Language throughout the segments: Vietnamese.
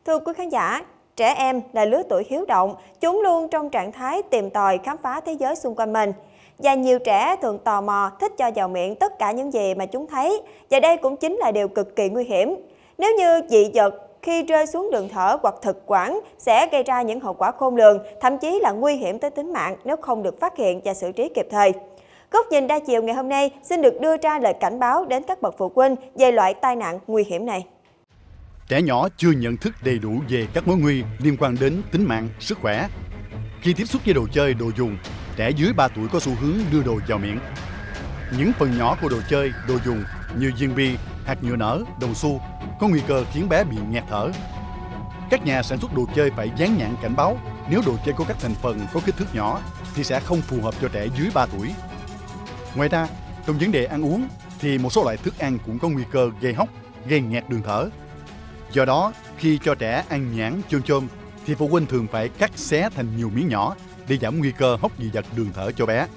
Thưa quý khán giả, trẻ em là lứa tuổi hiếu động, chúng luôn trong trạng thái tìm tòi khám phá thế giới xung quanh mình. Và nhiều trẻ thường tò mò, thích cho vào miệng tất cả những gì mà chúng thấy. Và đây cũng chính là điều cực kỳ nguy hiểm. Nếu như dị vật khi rơi xuống đường thở hoặc thực quản sẽ gây ra những hậu quả khôn lường, thậm chí là nguy hiểm tới tính mạng nếu không được phát hiện và xử trí kịp thời. Góc nhìn đa chiều ngày hôm nay xin được đưa ra lời cảnh báo đến các bậc phụ huynh về loại tai nạn nguy hiểm này. Trẻ nhỏ chưa nhận thức đầy đủ về các mối nguy liên quan đến tính mạng, sức khỏe. Khi tiếp xúc với đồ chơi, đồ dùng, trẻ dưới 3 tuổi có xu hướng đưa đồ vào miệng. Những phần nhỏ của đồ chơi, đồ dùng như viên bi, hạt nhựa nở, đồng xu có nguy cơ khiến bé bị nghẹt thở. Các nhà sản xuất đồ chơi phải dán nhãn cảnh báo nếu đồ chơi có các thành phần có kích thước nhỏ thì sẽ không phù hợp cho trẻ dưới 3 tuổi. Ngoài ra, trong vấn đề ăn uống thì một số loại thức ăn cũng có nguy cơ gây hóc, gây nghẹt đường thở. Do đó, khi cho trẻ ăn nhãn, chôm chôm thì phụ huynh thường phải cắt xé thành nhiều miếng nhỏ để giảm nguy cơ hóc dị vật đường thở cho bé.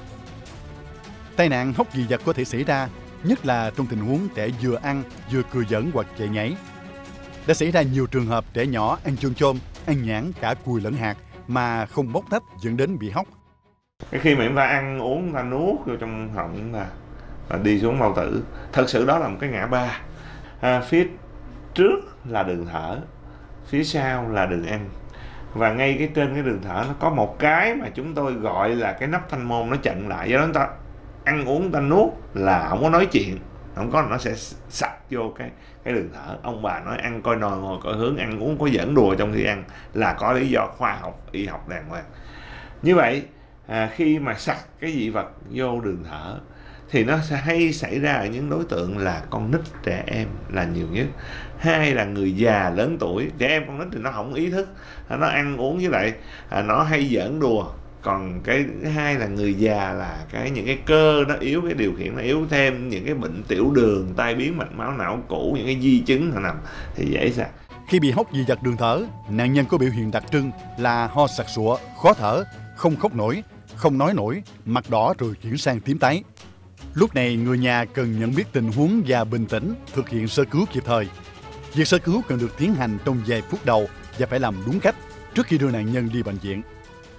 Tai nạn hóc dị vật có thể xảy ra, nhất là trong tình huống trẻ vừa ăn vừa cười giỡn hoặc chạy nhảy. Đã xảy ra nhiều trường hợp trẻ nhỏ ăn chôm chôm, ăn nhãn cả cùi lẫn hạt mà không bóc tách dẫn đến bị hóc. Khi mà chúng ta ăn uống, chúng ta nuốt vô trong họng và đi xuống bao tử, thật sự đó là một cái ngã ba. Phía trước là đường thở, phía sau là đường ăn. Và ngay cái trên cái đường thở nó có một cái mà chúng tôi gọi là cái nắp thanh môn nó chặn lại. Do đó chúng ta ăn uống, chúng ta nuốt là không có nói chuyện, không có, nó sẽ sặc vô cái đường thở. Ông bà nói ăn coi nồi ngồi coi hướng, ăn uống có giỡn đùa trong khi ăn là có lý do khoa học, y học đàng hoàng. Như vậy khi mà sặc cái dị vật vô đường thở thì nó sẽ hay xảy ra ở những đối tượng là con nít, trẻ em là nhiều nhất. Hai là người già lớn tuổi. Trẻ em con nít thì nó không ý thức, nó ăn uống với lại nó hay giỡn đùa. Còn cái thứ hai là người già là những cái cơ nó yếu, cái điều khiển nó yếu, thêm những cái bệnh tiểu đường, tai biến mạch máu não cũ, những cái di chứng nó nằm thì dễ sặc. Khi bị hóc dị vật đường thở, nạn nhân có biểu hiện đặc trưng là ho sặc sụa, khó thở, không khóc nổi, không nói nổi, mặt đỏ rồi chuyển sang tím tái. Lúc này người nhà cần nhận biết tình huống và bình tĩnh, thực hiện sơ cứu kịp thời. Việc sơ cứu cần được tiến hành trong vài phút đầu và phải làm đúng cách trước khi đưa nạn nhân đi bệnh viện.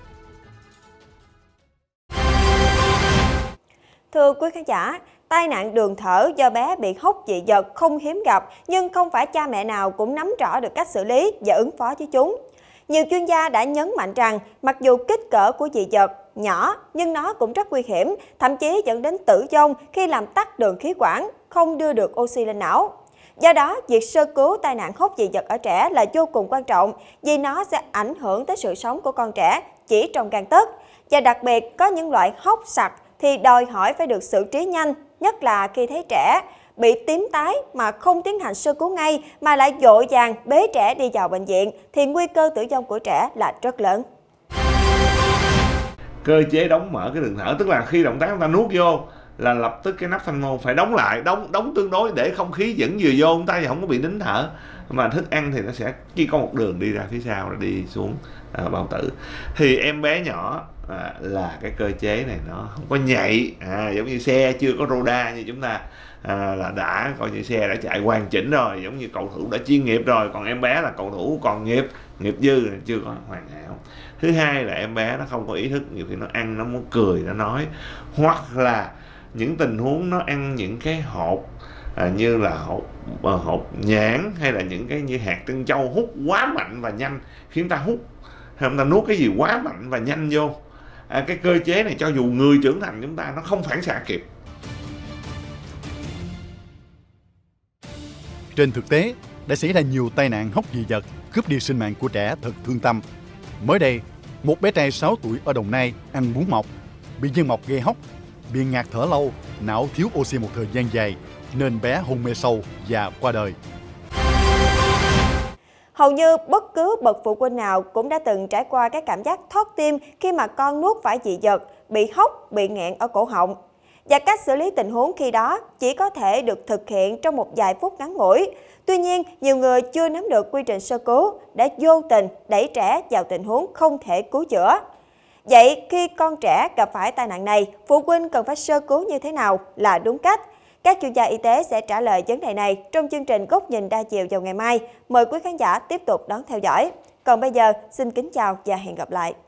Thưa quý khán giả, tai nạn đường thở do bé bị hóc dị vật không hiếm gặp, nhưng không phải cha mẹ nào cũng nắm rõ được cách xử lý và ứng phó với chúng. Nhiều chuyên gia đã nhấn mạnh rằng mặc dù kích cỡ của dị vật nhỏ nhưng nó cũng rất nguy hiểm, thậm chí dẫn đến tử vong khi làm tắc đường khí quản, không đưa được oxy lên não. Do đó, việc sơ cứu tai nạn hóc dị vật ở trẻ là vô cùng quan trọng vì nó sẽ ảnh hưởng tới sự sống của con trẻ chỉ trong gang tấc. Và đặc biệt có những loại hóc sặc thì đòi hỏi phải được xử trí nhanh, nhất là khi thấy trẻ bị tím tái mà không tiến hành sơ cứu ngay mà lại vội vàng bế trẻ đi vào bệnh viện thì nguy cơ tử vong của trẻ là rất lớn. Cơ chế đóng mở cái đường thở, tức là khi động tác chúng ta nuốt vô là lập tức cái nắp thanh môn phải đóng lại, đóng tương đối để không khí vẫn vừa vô chúng ta thì không có bị nín thở. Mà thức ăn thì nó sẽ chỉ có một đường đi ra phía sau rồi đi xuống bao tử. Thì em bé nhỏ là cái cơ chế này nó không có nhạy, giống như xe chưa có roda như chúng ta là đã coi như xe đã chạy hoàn chỉnh rồi, giống như cầu thủ đã chuyên nghiệp rồi, còn em bé là cầu thủ còn nghiệp dư, chưa có hoàn hảo. Thứ hai là em bé nó không có ý thức, nhiều khi nó ăn nó muốn cười nó nói, hoặc là những tình huống nó ăn những cái hột như là hột nhãn hay là những cái như hạt trân châu hút quá mạnh và nhanh, khiến ta hút hay chúng ta nuốt cái gì quá mạnh và nhanh vô. Cái cơ chế này cho dù người trưởng thành chúng ta nó không phản xạ kịp. Trên thực tế, đã xảy ra nhiều tai nạn hóc dị vật cướp đi sinh mạng của trẻ thật thương tâm. Mới đây, một bé trai 6 tuổi ở Đồng Nai ăn bún mọc, bị viêm mọc gây hóc, bị ngạt thở lâu, não thiếu oxy một thời gian dài nên bé hôn mê sâu và qua đời. Hầu như bất cứ bậc phụ huynh nào cũng đã từng trải qua cái cảm giác thót tim khi mà con nuốt phải dị vật, bị hóc, bị nghẹn ở cổ họng. Và cách xử lý tình huống khi đó chỉ có thể được thực hiện trong một vài phút ngắn ngủi. Tuy nhiên, nhiều người chưa nắm được quy trình sơ cứu đã vô tình đẩy trẻ vào tình huống không thể cứu chữa. Vậy khi con trẻ gặp phải tai nạn này, phụ huynh cần phải sơ cứu như thế nào là đúng cách? Các chuyên gia y tế sẽ trả lời vấn đề này trong chương trình Góc nhìn đa chiều vào ngày mai. Mời quý khán giả tiếp tục đón theo dõi. Còn bây giờ, xin kính chào và hẹn gặp lại.